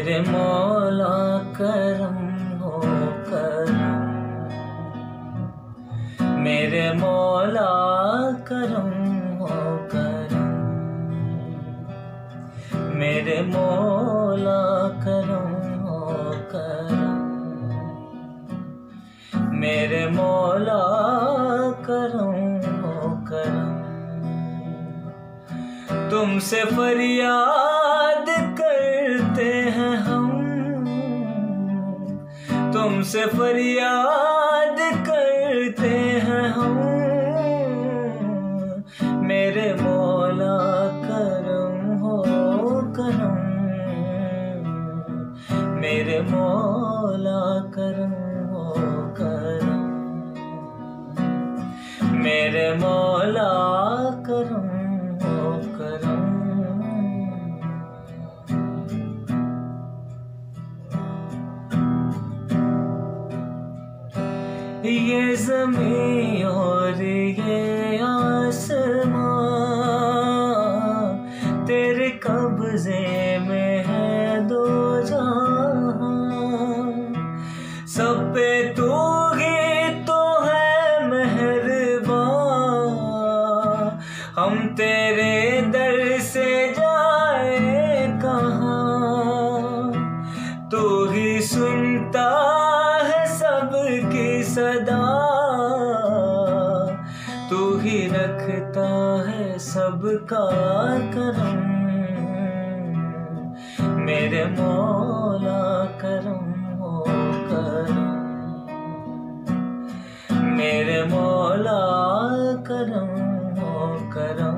मेरे मौला करम हो करम, मेरे मौला करम हो करम, मेरे मौला करम हो करम, मेरे मौला करम हो करम। तुमसे फरियाद करते हैं हम, तुमसे फरियाद करते हैं हम, मेरे मौला करम हो करम, मेरे मौला करम हो करम, मेरे मौला करम हो करम। ये ज़मीं और ये आसमां तेरे कब्ज़े में है दो जहां, सब पे तू ही तो है मेहरबान, हम तेरे दर से जाए कहाँ, तू ही सुनता है सबकी सदा, तू ही रखता है सबका करम, मेरे मौला करम हो करम, मेरे मौला करम हो करम।